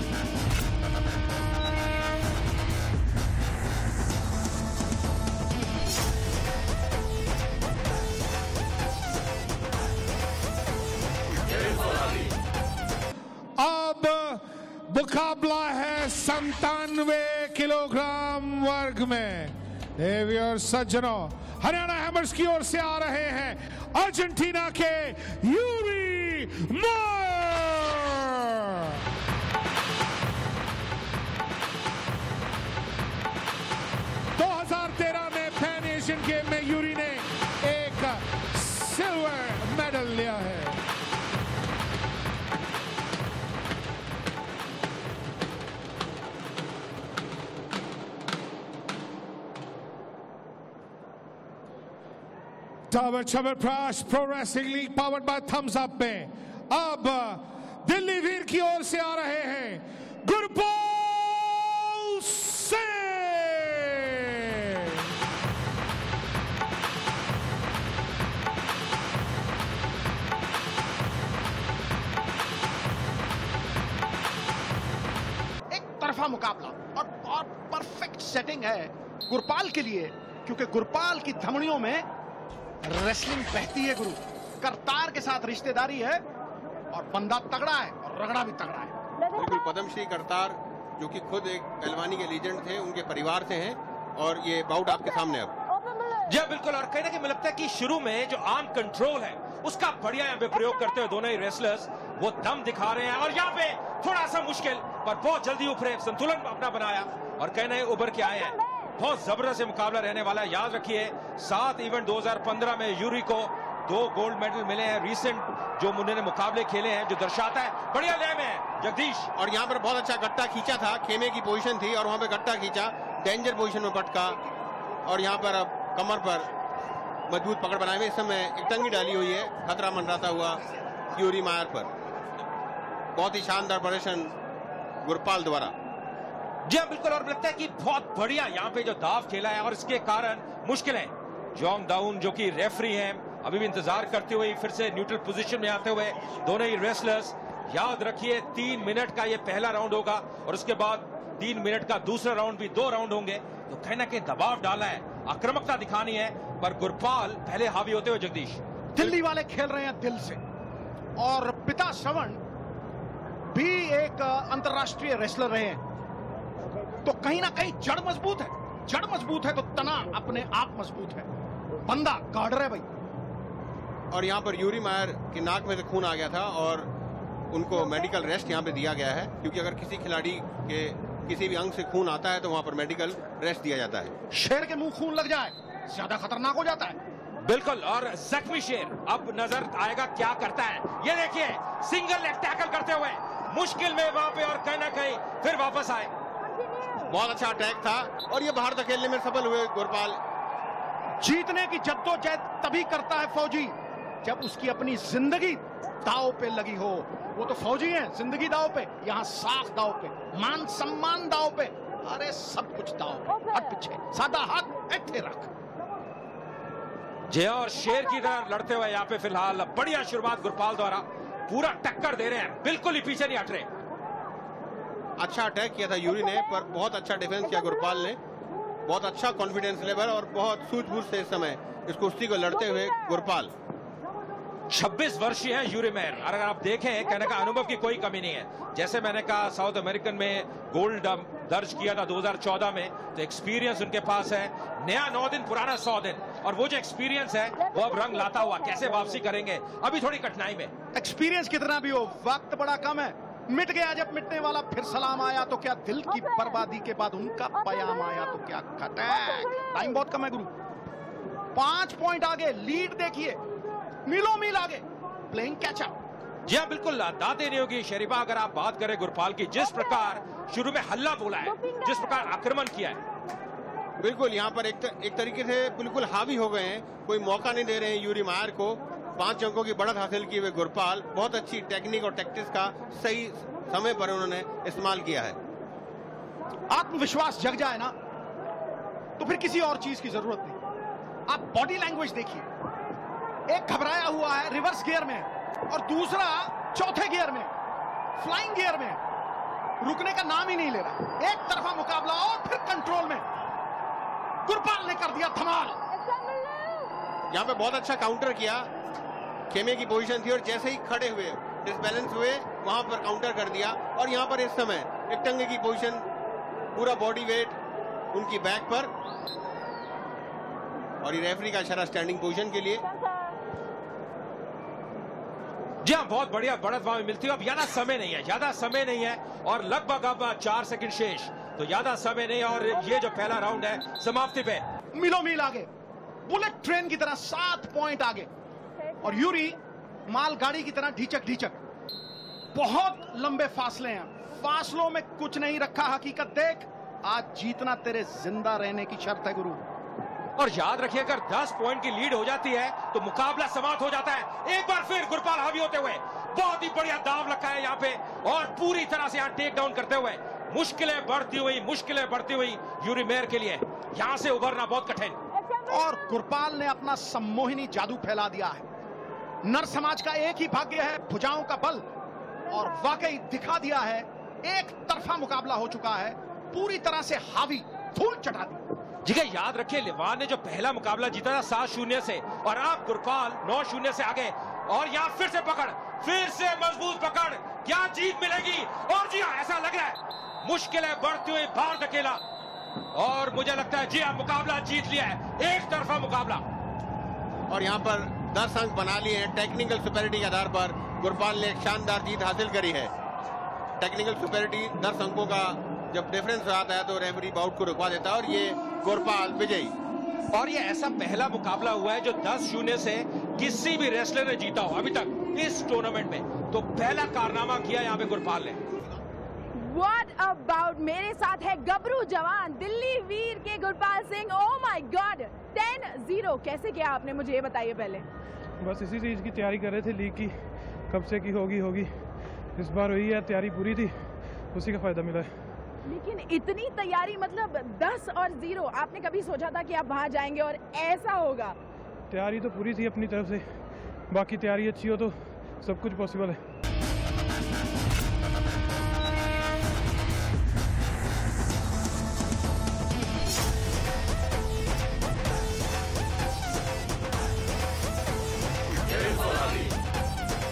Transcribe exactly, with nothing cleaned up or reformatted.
अब मुकाबला है संतानवे किलोग्राम वर्ग में। देवियों सज्जनों, हरियाणा हैमर्स की ओर से आ रहे हैं अर्जेंटीना के यूरी मायर। दो हज़ार तेरह में पैन एशियन गेम में यूरी ने एक सिल्वर मेडल लिया है। Tower Chabarprash Pro Wrestling League powered by Thumbs Up में अब दिल्ली वीर की ओर से आ रहे हैं गुरपाल सिंह। एक तरफा मुकाबला और बहुत परफेक्ट सेटिंग है गुरपाल के लिए, क्योंकि गुरपाल की धमनियों में रेसलिंग बहती है गुरु। करतार के साथ रिश्तेदारी है और बंदा तगड़ा है और रगड़ा भी तगड़ा है। बिल्कुल, पद्मश्री करतार जो कि खुद एक पहलवानी के लीजेंड थे, उनके परिवार से हैं और ये बाउट आपके सामने अब। जी बिल्कुल, और कहीं ना कहीं मुझे लगता है कि शुरू में जो आर्म कंट्रोल है उसका बढ़िया यहाँ पे प्रयोग करते हुए दोनों ही रेसलर्स वो दम दिखा रहे हैं और यहाँ पे थोड़ा सा मुश्किल पर बहुत जल्दी उभरे, संतुलन अपना बनाया और कहीं ना कहीं उभर के आए हैं। बहुत जबरदस्त मुकाबला रहने वाला है। याद रखिए सात इवेंट दो हज़ार पंद्रह में यूरी को दो गोल्ड मेडल मिले हैं। रिसेंट जो उन्होंने मुकाबले खेले हैं जो दर्शाता है बढ़िया लय में है जगदीश। और यहाँ पर बहुत अच्छा गट्टा खींचा था, खेमे की पोजीशन थी और वहां पे गट्टा खींचा, डेंजर पोजीशन में पटका और यहाँ पर अब कमर पर मजबूत पकड़ बनाए हुए। इस समय एक टंगी डाली हुई है, खतरा मंडराता हुआ यूरी मायर पर। बहुत ही शानदार प्रदर्शन गुरपाल द्वारा। जी बिल्कुल, और लगता है कि बहुत बढ़िया यहाँ पे जो दाव खेला है और इसके कारण मुश्किल है। जॉन डाउन जो कि रेफरी हैं अभी भी इंतजार करते हुए फिर से न्यूट्रल पोजीशन में आते हुए दोनों ही रेसलर्स। याद रखिए तीन मिनट का ये पहला राउंड होगा और उसके बाद तीन मिनट का दूसरा राउंड भी दो राउंड होंगे। तो कहीं ना कहीं दबाव डाला है, आक्रामकता दिखानी है, पर गुरपाल पहले हावी होते हुए जगदीश। दिल्ली वाले खेल रहे हैं दिल से और पिता श्रवण भी एक अंतरराष्ट्रीय रेसलर रहे हैं, तो कहीं ना कहीं जड़ मजबूत है। जड़ मजबूत है तो तना अपने आप मजबूत है। बंदा गार्डर है भाई। और यहाँ पर यूरी मायर की नाक में से खून आ गया था और उनको मेडिकल रेस्ट यहाँ पे दिया गया है, क्योंकि अगर किसी खिलाड़ी के किसी भी अंग से खून आता है तो वहां पर मेडिकल रेस्ट दिया जाता है। शेर के मुंह खून लग जाए ज्यादा खतरनाक हो जाता है। बिल्कुल, और जख्मी शेर अब नजर आएगा क्या करता है। ये देखिए सिंगल लेग टैकल करते हुए मुश्किल में वहां पे और कहीं ना कहीं फिर वापस आए। बहुत अच्छा अटैक था और ये बाहर धकेलने में सफल हुए गुरपाल। जीतने की जद्दोजहद तभी करता है फौजी जब उसकी अपनी जिंदगी दांव पे लगी हो। वो तो फौजी हैं, जिंदगी दांव पे, यहाँ साख दांव पे, मान सम्मान दांव पे, अरे सब कुछ दांव पे। हट पीछे, सादा हाथ ऐठे रख। जय और शेर की तरह लड़ते हुए यहाँ पे फिलहाल बढ़िया शुरुआत गुरपाल द्वारा, पूरा टक्कर दे रहे हैं, बिल्कुल ही पीछे नहीं हट रहे। अच्छा अटैक किया था यूरी ने, पर बहुत अच्छा डिफेंस किया गुरपाल ने। बहुत अच्छा कॉन्फिडेंस लेवल और बहुत सूझबूझ से इस समय इस कुश्ती को लड़ते हुए गुरपाल। छब्बीस वर्षीय है यूरी मायर। अगर आप देखें कहने का अनुभव की कोई कमी नहीं है। जैसे मैंने कहा साउथ अमेरिकन में गोल्ड दर्ज किया था दो हज़ार चौदह में, तो एक्सपीरियंस उनके पास है। नया नौ दिन पुराना सौ दिन, और वो जो एक्सपीरियंस है वो अब रंग लाता हुआ कैसे वापसी करेंगे अभी थोड़ी कठिनाई में। एक्सपीरियंस कितना भी हो, वक्त बड़ा कम है। मिट गया जब मिटने वाला, फिर सलाम आया तो क्या दिल की बर्बादी के बाद उनका पयाम आया तो क्या खटैक। टाइम बहुत कम है गुरु। पांच पॉइंट आगे, लीड देखिए, मीलों मील आगे, प्लेइंग कैच अप। जी हाँ बिल्कुल, दाते नहीं होगी शरीफा। अगर आप बात करें गुरपाल की, जिस प्रकार शुरू में हल्ला बोला है, जिस प्रकार आक्रमण किया है, बिल्कुल यहाँ पर एक, त, एक तरीके से बिल्कुल हावी हो गए हैं। कोई मौका नहीं दे रहे हैं यूरी मायर को। पांच अंकों की बढ़त हासिल की हुए गुरपाल, बहुत अच्छी टेक्निक और टैक्टिक्स का सही समय पर उन्होंने इस्तेमाल किया है। आत्मविश्वास जग जाए ना तो फिर किसी और चीज की जरूरत नहीं। आप बॉडी लैंग्वेज देखिए, एक घबराया हुआ है रिवर्स गियर में और दूसरा चौथे गियर में, फ्लाइंग गियर में। रुकने का नाम ही नहीं ले रहा। एक तरफा मुकाबला और फिर कंट्रोल में गुरपाल ने कर दिया धमाल। यहाँ पे बहुत अच्छा काउंटर किया, खेमे की पोजीशन थी और जैसे ही खड़े हुए डिसबैलेंस हुए वहां पर काउंटर कर दिया। और यहाँ पर इस समय एक टंगे की पोजीशन, पूरा बॉडी वेट उनकी बैक पर, और ये रेफरी का इशारा स्टैंडिंग पोजीशन के लिए। जी हाँ, बहुत बढ़िया बढ़त वहां मिलती है। अब ज्यादा समय नहीं है, ज्यादा समय नहीं है और लगभग अब चार सेकंड शेष, तो ज्यादा समय नहीं है और ये जो पहला राउंड है समाप्ति पे। मिलो मील आगे, बुलेट ट्रेन की तरह सात पॉइंट आगे, और यूरी मालगाड़ी की तरह ढीचक ढीचक। बहुत लंबे फासले हैं, फासलों में कुछ नहीं रखा। हकीकत देख, आज जीतना तेरे जिंदा रहने की शर्त है गुरु। और याद रखिए, अगर दस पॉइंट की लीड हो जाती है तो मुकाबला समाप्त हो जाता है। एक बार फिर गुरपाल हावी होते हुए बहुत ही बढ़िया दाव रखा है यहाँ पे, और पूरी तरह से यहाँ टेक डाउन करते हुए मुश्किलें बढ़ती हुई मुश्किलें बढ़ती हुई यूरी मेयर के लिए यहाँ से उभरना बहुत कठिन। और गुरपाल ने अपना सम्मोहिनी जादू फैला दिया है। नर समाज का एक ही भाग्य है, भुजाओं का बल, और वाकई दिखा दिया है। एक तरफा मुकाबला हो चुका है, पूरी तरह से हावी, धूल चटा दी। जी याद रखिए, लिवान ने जो पहला मुकाबला जीता था सात शून्य से, और अब गुरपाल नौ शून्य से आगे, और यहाँ फिर से पकड़, फिर से मजबूत पकड़, क्या जीत मिलेगी? और जी हाँ, ऐसा लग रहा है मुश्किलें बढ़ती हुई बाहर धकेला, और मुझे लगता है जी हाँ, मुकाबला जीत लिया है, एक तरफा मुकाबला। और यहाँ पर दस अंक बना लिए हैं। टेक्निकल सुपेरिटी के आधार पर गुरपाल ने एक शानदार जीत हासिल करी है। टेक्निकल सुपेरिटी दस अंकों का जब डिफरेंस आता है तो रेफरी बाउट को रुकवा देता है, और ये गुरपाल विजयी। और ये ऐसा पहला मुकाबला हुआ है जो दस शून्य से किसी भी रेसलर ने जीता हो अभी तक इस टूर्नामेंट में, तो पहला कारनामा किया यहाँ पे गुरपाल ने। What about, मेरे साथ है गबरू जवान दिल्ली वीर के Gurpal Singh. Oh my god, ten zero कैसे किया आपने, मुझे ये बताइए पहले। बस इसी चीज़ की तैयारी कर रहे थे, लीग की कब से की होगी होगी इस बार हुई है, तैयारी पूरी थी, उसी का फायदा मिला है। लेकिन इतनी तैयारी, मतलब दस और जीरो, आपने कभी सोचा था कि आप वहां जाएंगे और ऐसा होगा? तैयारी तो पूरी थी अपनी तरफ से, बाकी तैयारी अच्छी हो तो सब कुछ पॉसिबल है।